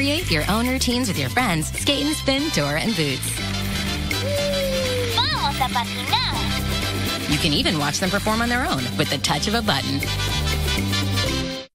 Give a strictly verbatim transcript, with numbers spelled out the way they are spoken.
Create your own routines with your friends. Skate and spin Dora and Boots. Vamos a patinar. You can even watch them perform on their own with the touch of a button.